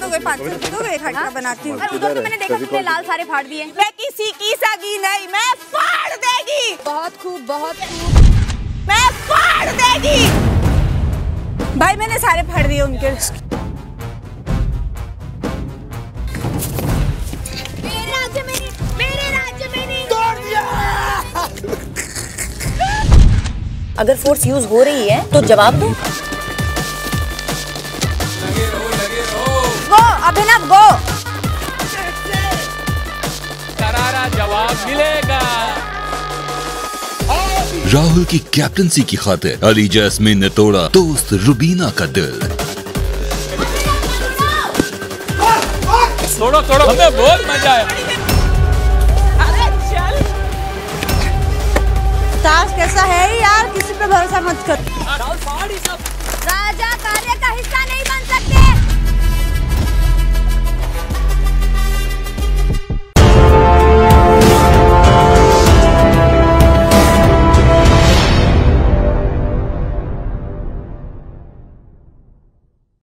दोगे? 500 रुपए दोगे? खर्चा बनाती हूँ। उधर तो मैंने देखा तुमने लाल सारे फाड़ दिए। मैं किसी की सगी नहीं, मैं फाड़ देगी। बहुत खूब, बहुत खूब। मैं फाड़ देगी। भाई मैंने सारे फाड़ दिए उनके। मेरे राज्य में नहीं तोड़ दिया। अगर फोर्स यूज हो रही है तो जवाब दो। गो अभिनव गो। करारा जवाब मिलेगा। राहुल की कैप्टनसी की खातिर अली जैस्मीन ने तोड़ा दोस्त रुबीना का दिल। तोड़ो तोड़ो, हमें बहुत मजा आया। अरे चल। ताश कैसा है यार, किसी पे भरोसा मत कर।